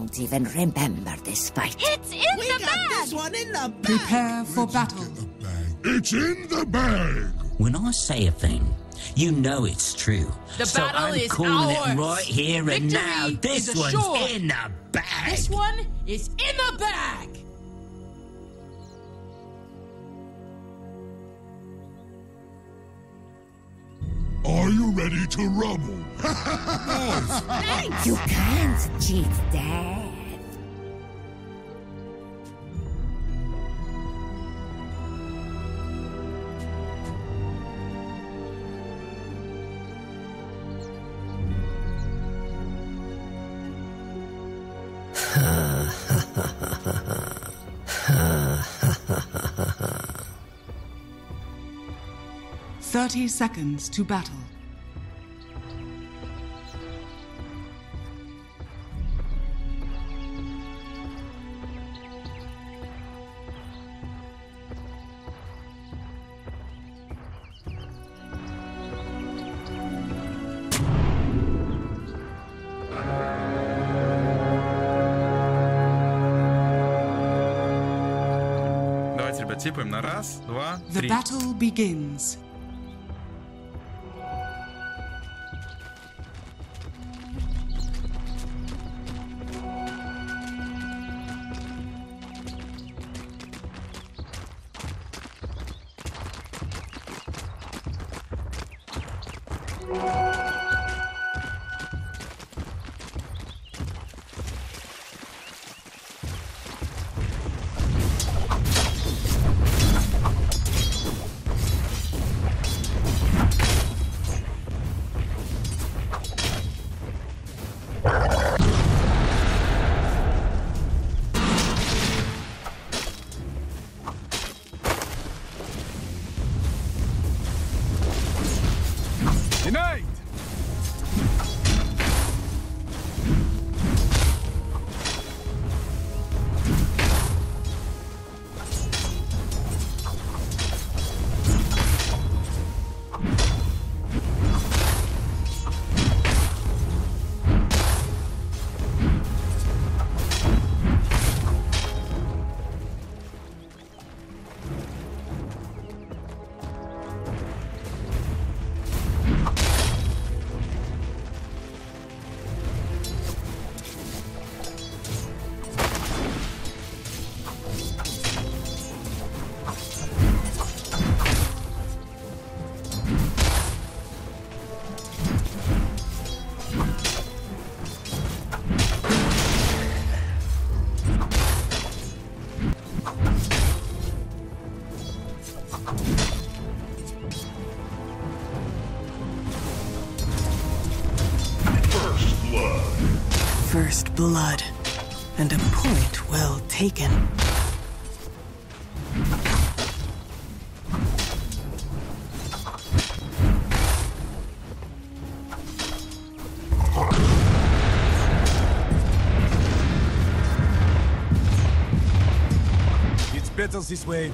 don't even remember this fight. It's in the bag! This one in the bag! Prepare for battle. It's in the bag! When I say a thing, you know it's true. The so battle I'm is calling ours. it right here and Victory now. This is one's assured. in the bag. This one is in the bag! Are you ready to rumble? You can't cheat death. Ha! 30 seconds to battle. Давайте, ребят, типаем на раз, два, The три. battle begins. Unite! First blood. And a point well taken. It's better this way.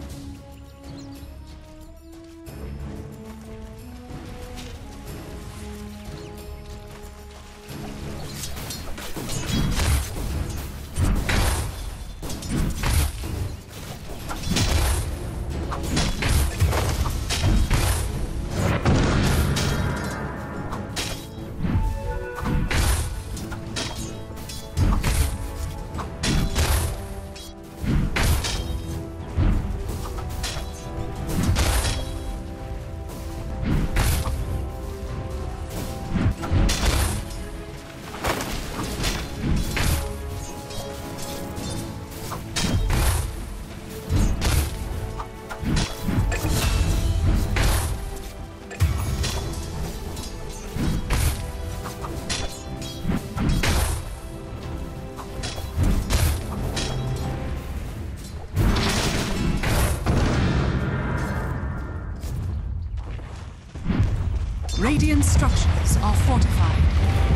Radiant structures are fortified.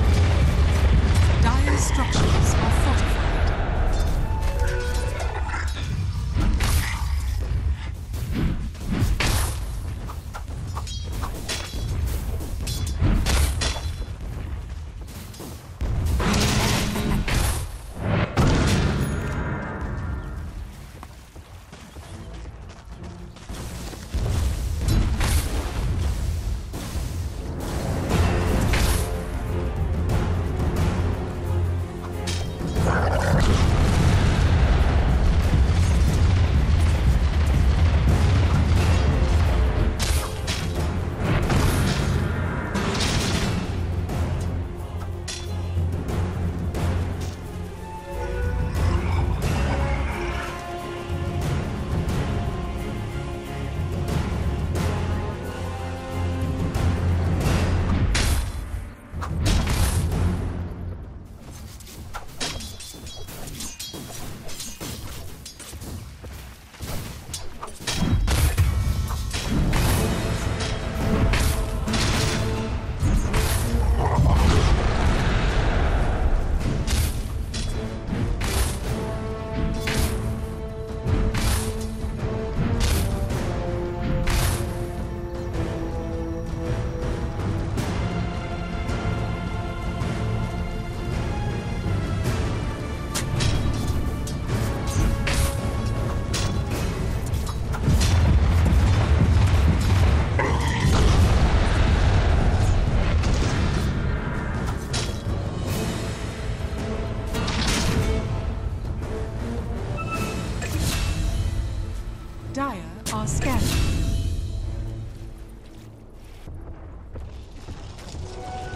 Dire structures are fortified.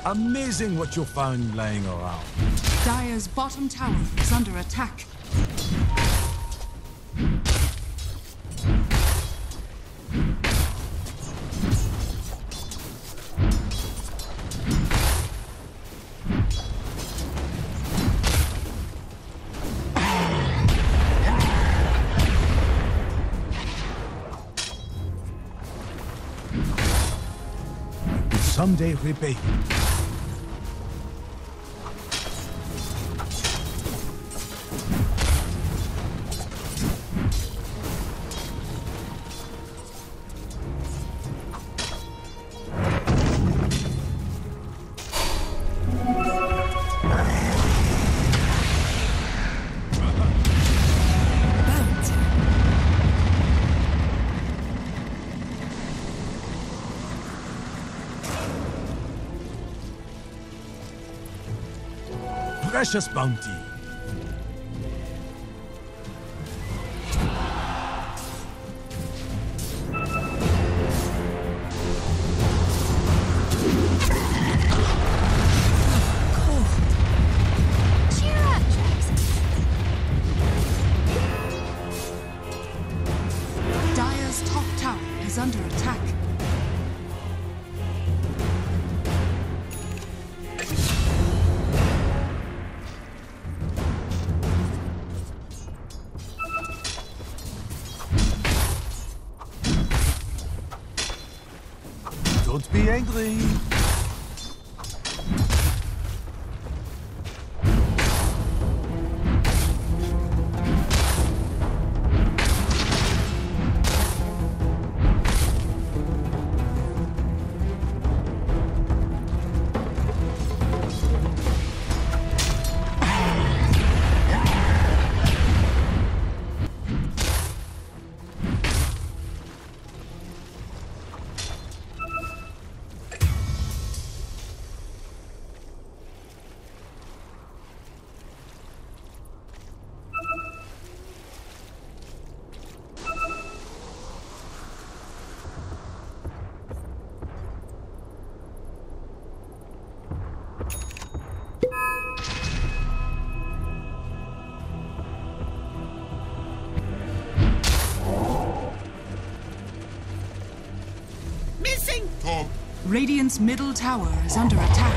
Amazing what you'll find laying around. Dire's bottom tower is under attack. Someday repay. Precious bounty. Cheer up, Jackson. Dire's top tower is under attack. Don't be angry. Top. Radiant's middle tower is under attack.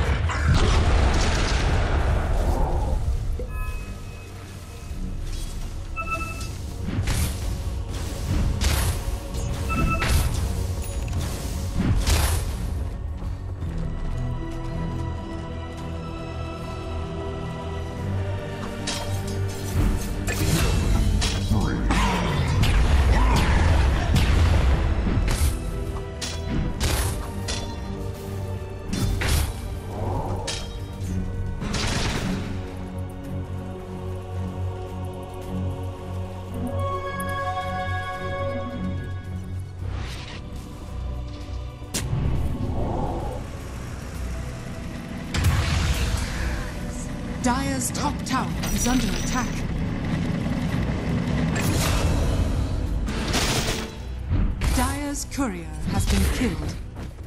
Dire's top tower is under attack. Dire's courier has been killed.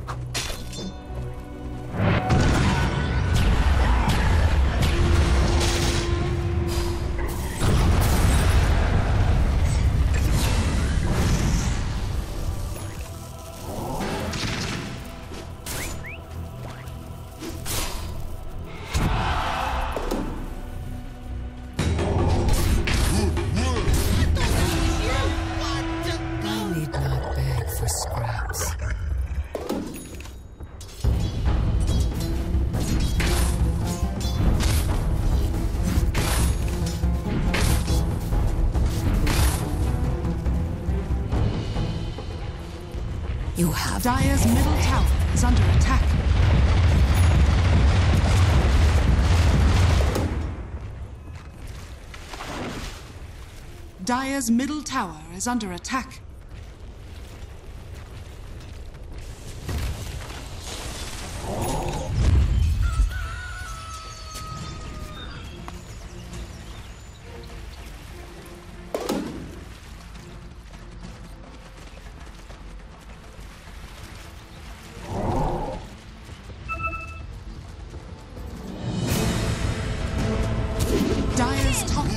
You have Dire's middle tower is under attack. Dire's middle tower is under attack.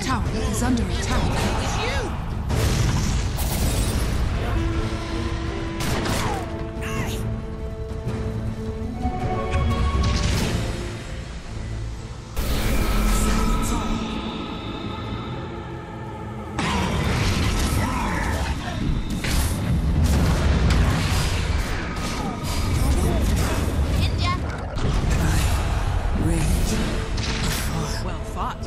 tower is under attack. Well fought.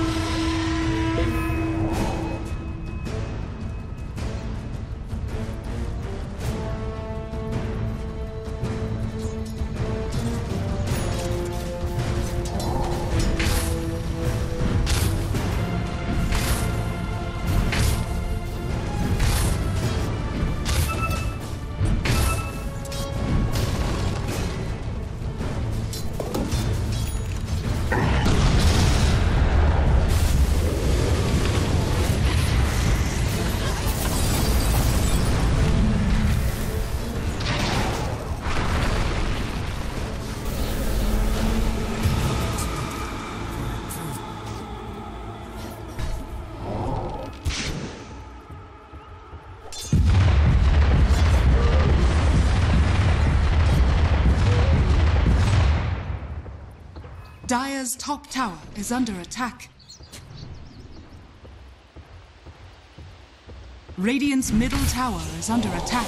Dire's top tower is under attack. Radiant's middle tower is under attack.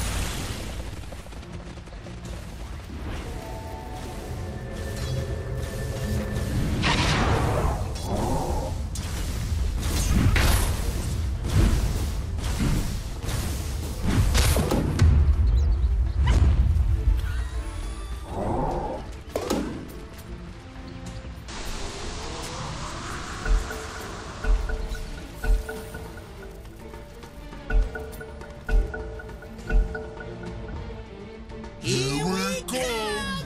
Here we come!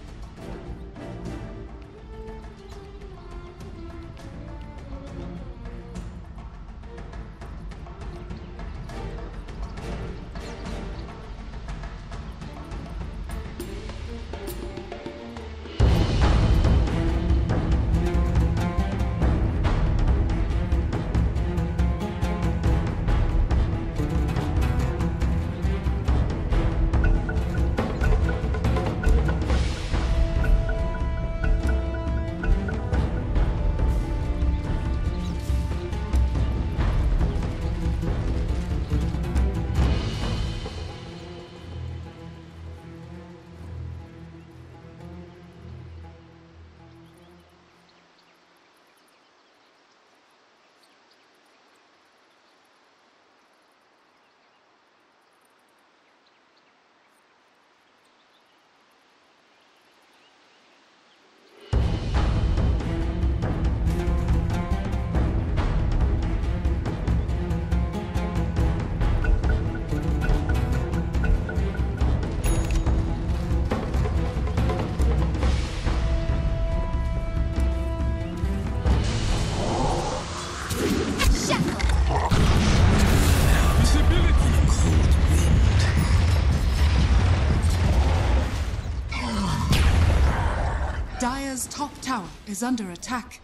Dire's top tower is under attack.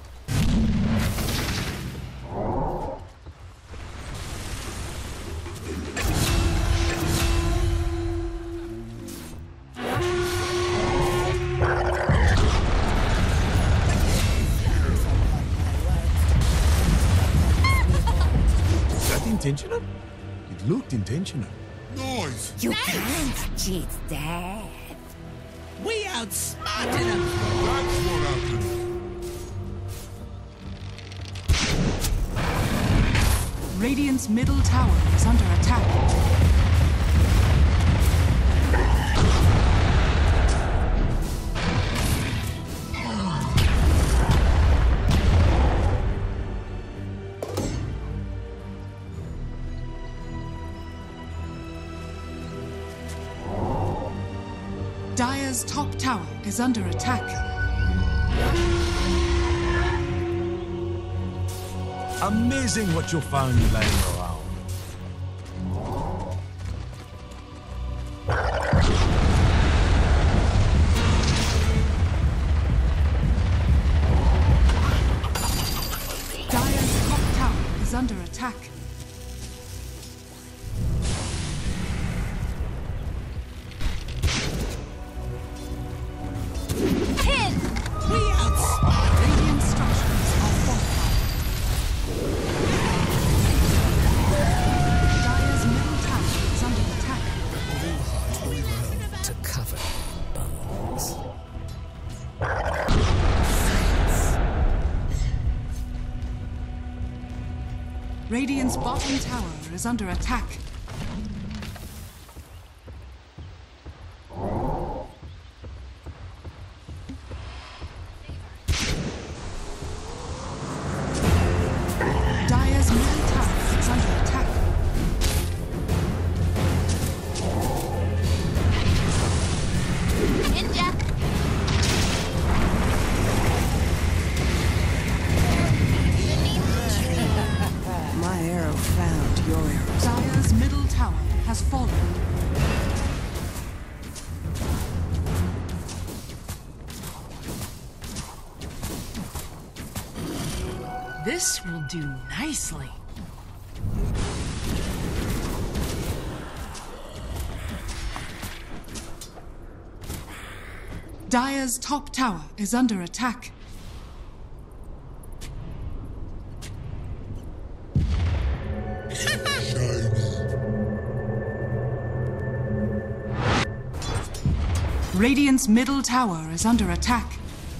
Is that intentional? It looked intentional. Noise! You can't cheat death. We outsmarted him! That's what happened. Radiant's middle tower is under attack. Dire's top tower is under attack. Amazing what you'll find laying around. Dire's attack. We outsmarted. Radiant structures are fortified. Dire's middle tower is under attack. To cover bones. Radiant's bottom tower is under attack. Dire's middle tower is under attack. My arrow found your arrow. Dire's middle tower has fallen. This will do nicely. Dire's top tower is under attack. Radiant's middle tower is under attack.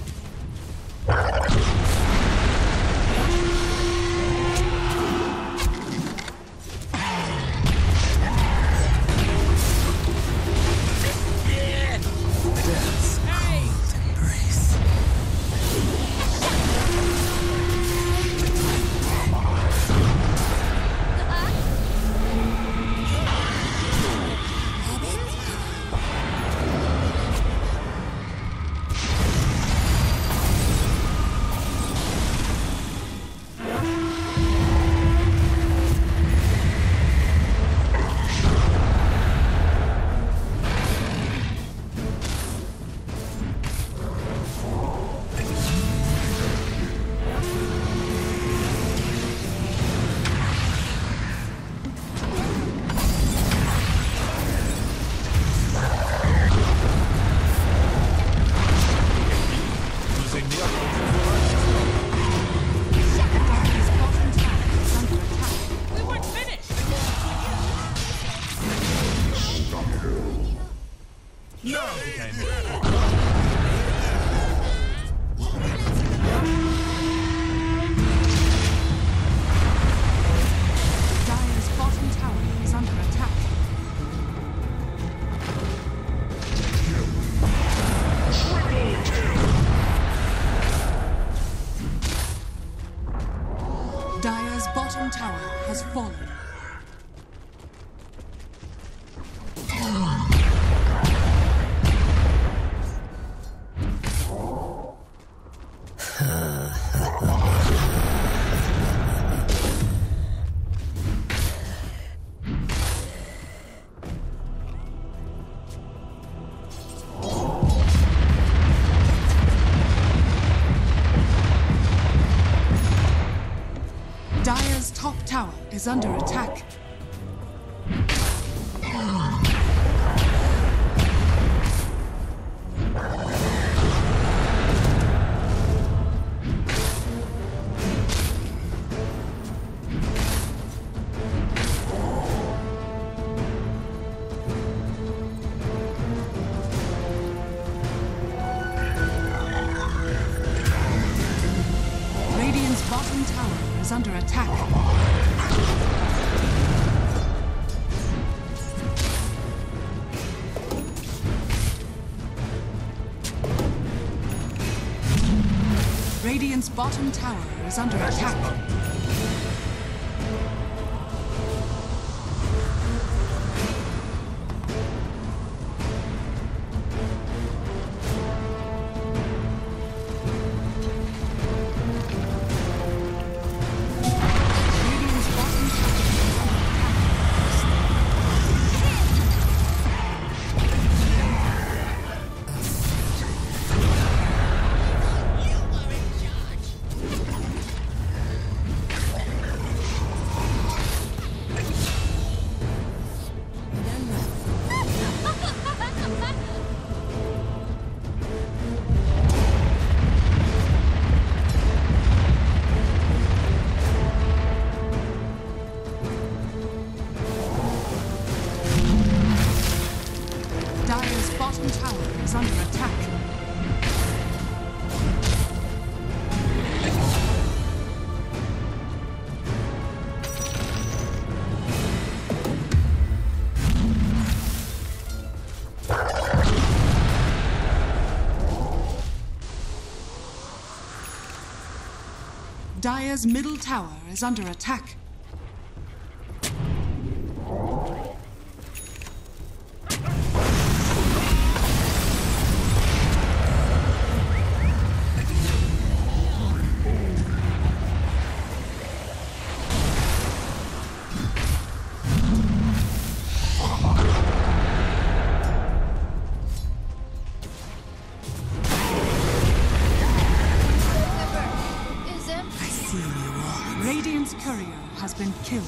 Death's cold embrace. Dire's bottom tower is under attack. We weren't finished. Dire's bottom tower is under attack. Dire's bottom tower has fallen. Dire's top tower is under attack. Radiant's bottom tower is under attack. Radiant's bottom tower is under attack. Radiant's bottom tower is under attack. is under attack. Dire's middle tower is under attack. Radiant's courier has been killed.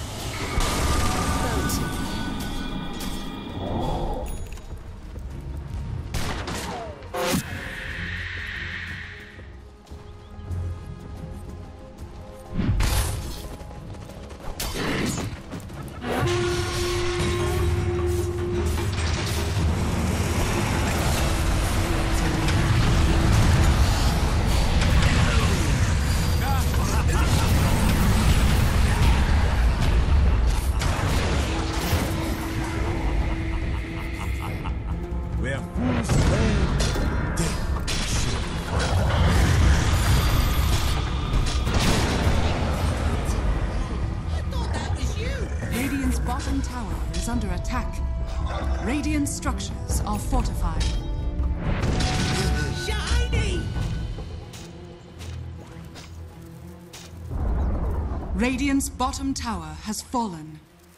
Radiant's bottom tower is under attack. Radiant structures are fortified. Shiny! Radiant's bottom tower has fallen.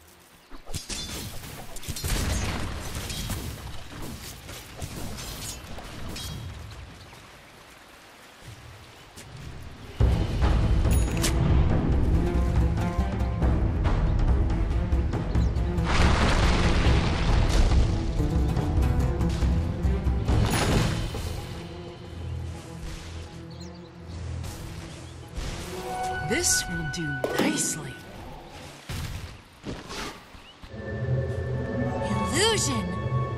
This will do nicely. Illusion!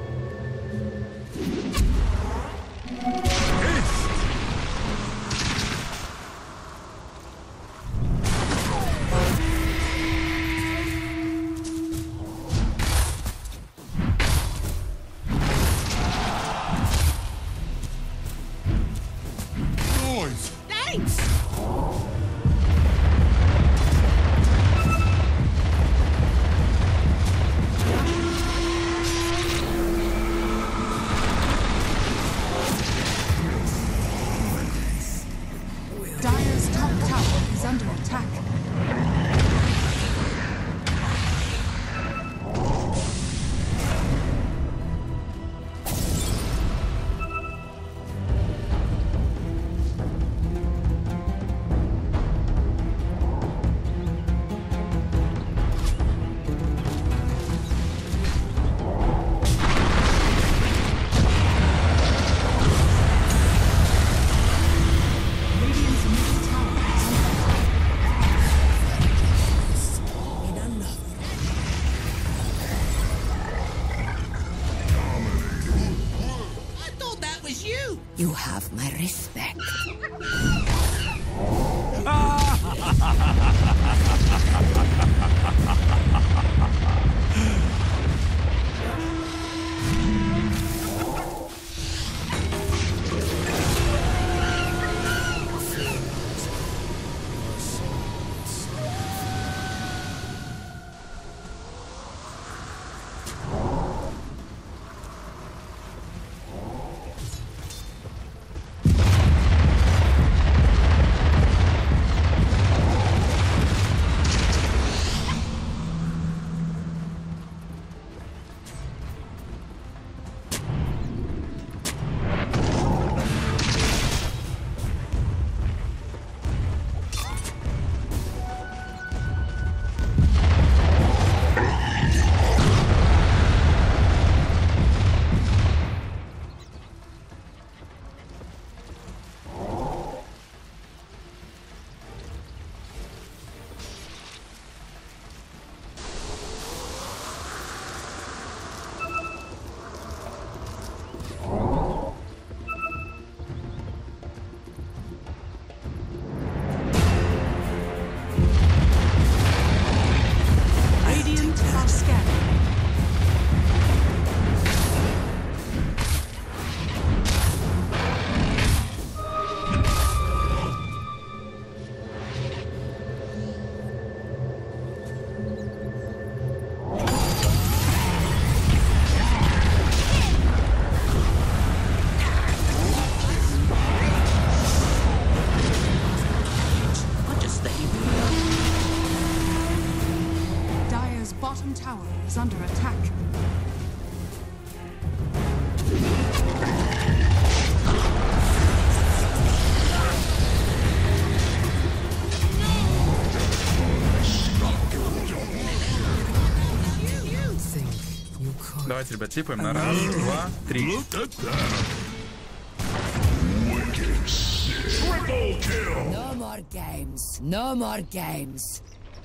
Noise! Thanks! Dire's top tower is under attack. Radiant's middle tower is under attack. I thought that was you! You have my respect. Давайте, ребят, типаем на раз, два, три. No more games. No more games.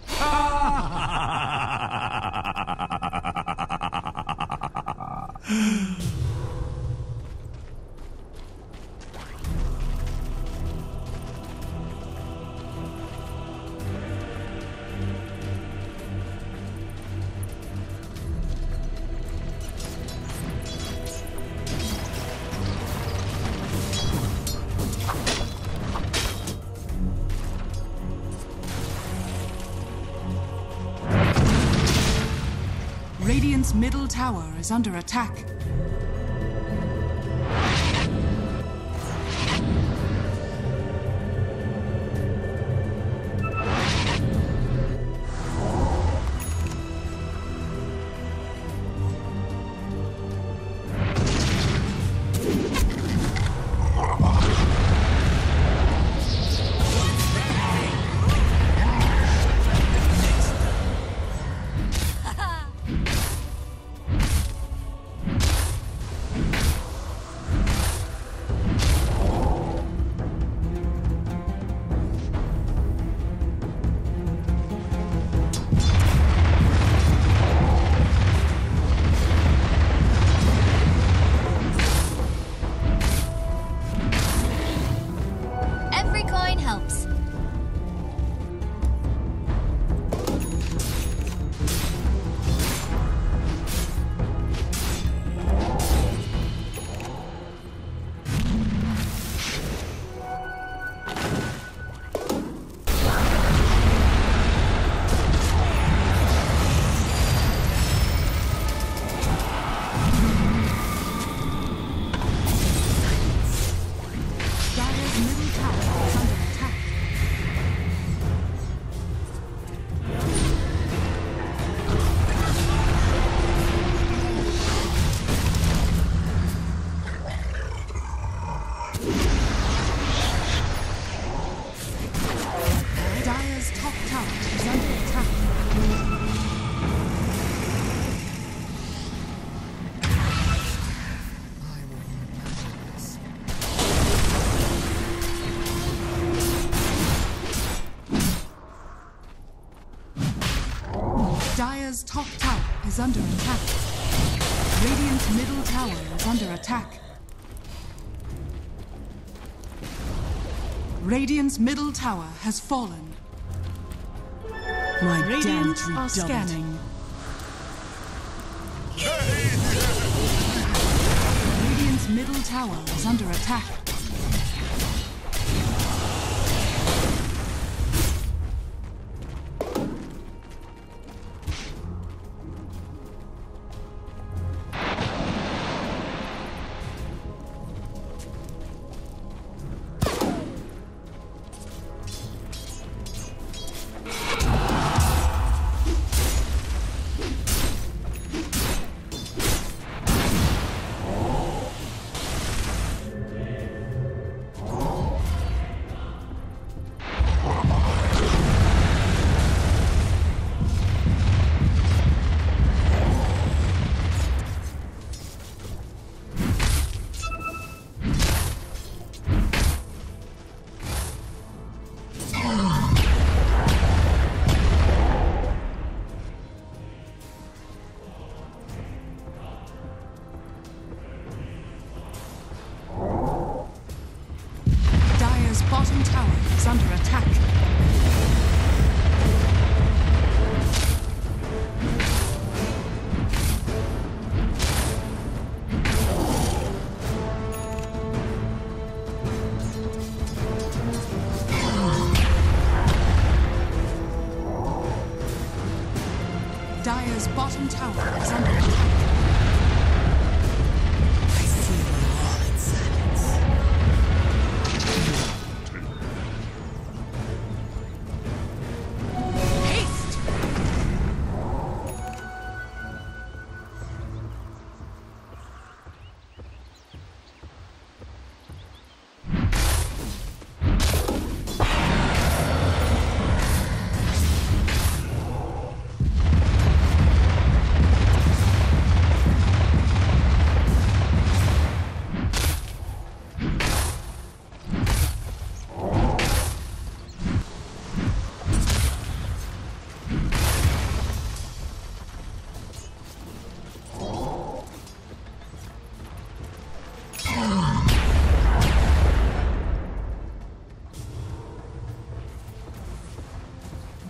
Radiant's middle tower is under attack. Every coin helps. Dire's middle tower is under attack. Dire's top tower is under attack. Dire's top tower is under attack. Radiant's middle tower is under attack. Radiant's middle tower has fallen. My Radiant damage are redoubled. scanning. Radiant's middle tower is under attack. Dire's bottom tower is under attack. Dire's bottom tower is under attack. I see you all in silence. Haste!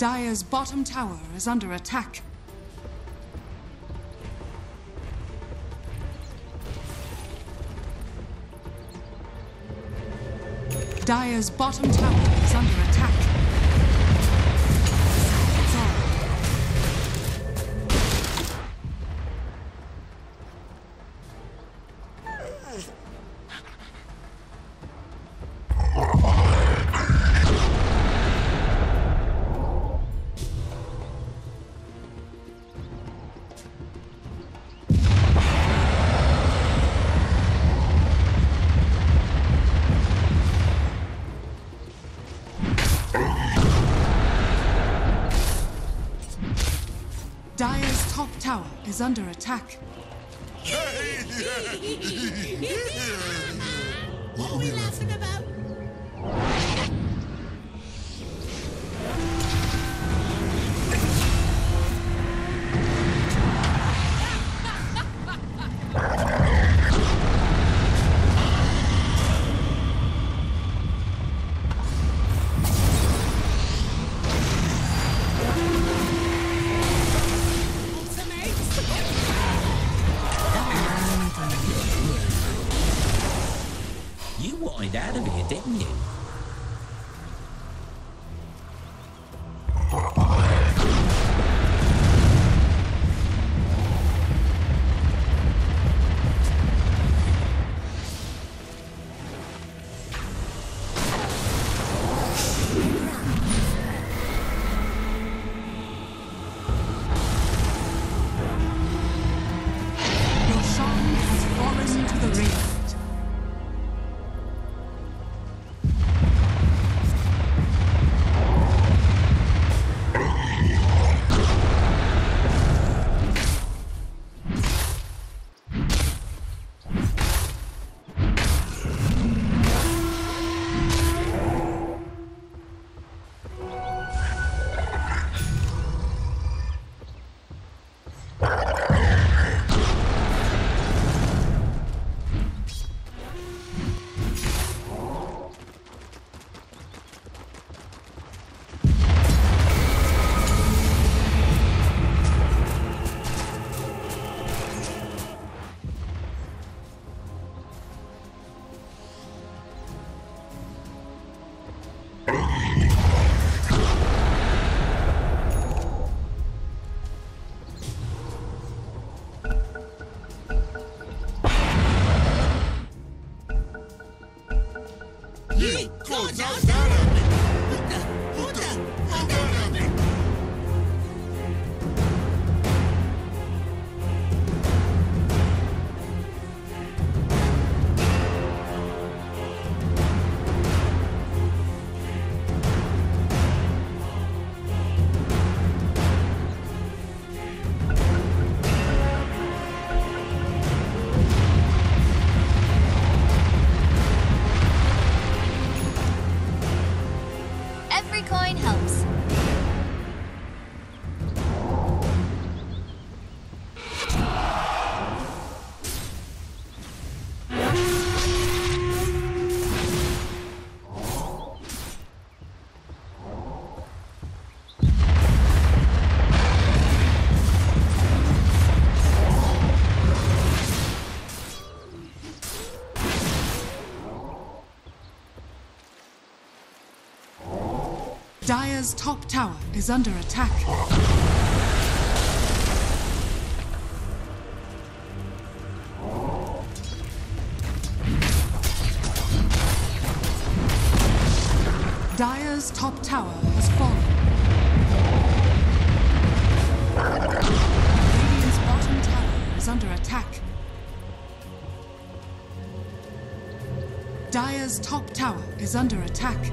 Dire's bottom tower is under attack. Dire's bottom tower is under attack. Dire's top tower is under attack. What are we laughing about? You wanted out of here, didn't you? Roshan has fallen to the Radiant. Every coin helps. Dire's top tower is under attack. Dire's top tower has fallen. Radiant's bottom tower is under attack. Dire's top tower is under attack.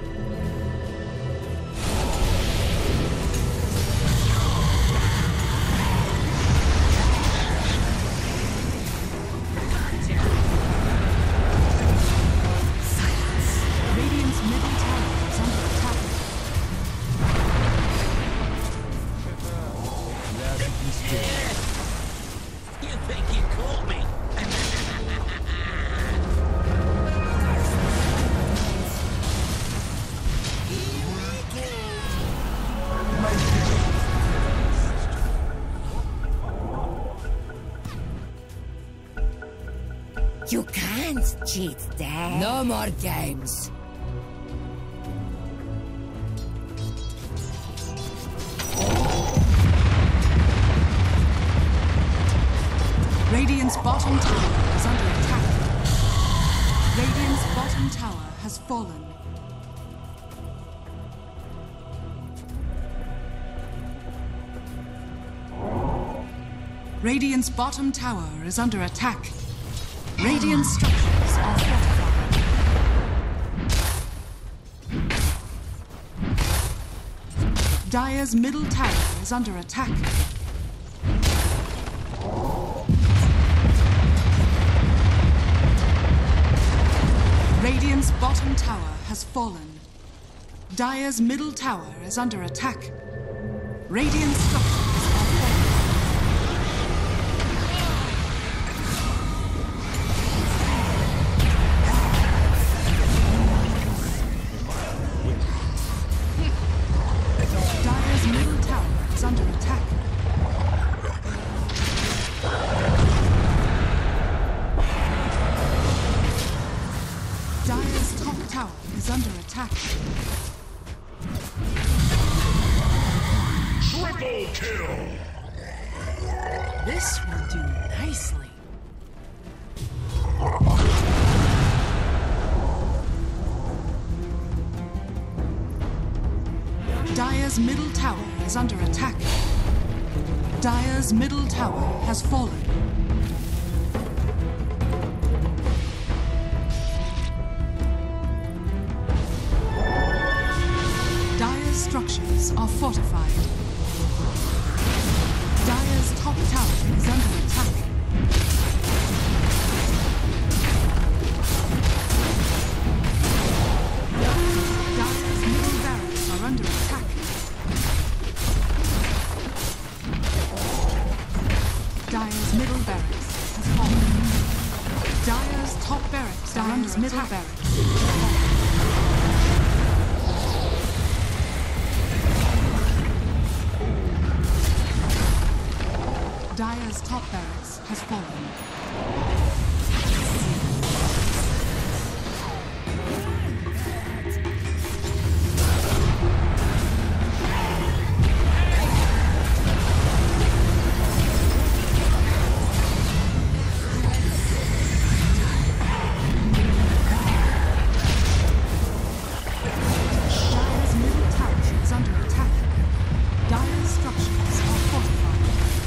Radiant's middle tower is under attack. You think you caught me? You can't cheat death. No more games. Radiant's bottom tower is under attack. Radiant's bottom tower has fallen. Radiant's bottom tower is under attack. Radiant structures are fortified. Dire's middle tower is under attack. Radiant's bottom tower has fallen. Dire's middle tower is under attack. Radiant structures are fortified. Dire's middle tower is under attack. Dire's top tower is under attack. Triple kill! This will do nicely. Dire's middle tower is under attack. Dire's middle tower has fallen. Dire's structures are fortified. Dire's top tower is under attack. Dire's middle barracks are under attack. Dire's middle barracks has fallen. Dire's top barracks are under middle barracks. Dire's top barracks has fallen. Dire's middle tower is under attack. Dire's structures are fortified.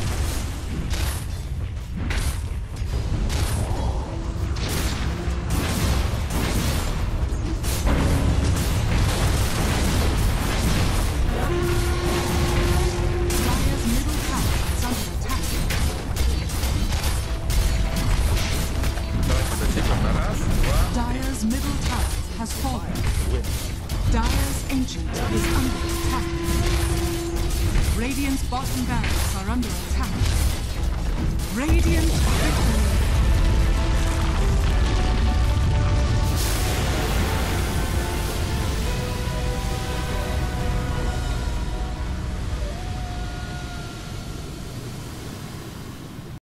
Dire's middle tower is under attack. Давай подожди, раз, два. Dire's middle tower has fallen. Dire's ancient is under attack. Radiant's bottom barracks are under attack. Radiant victory.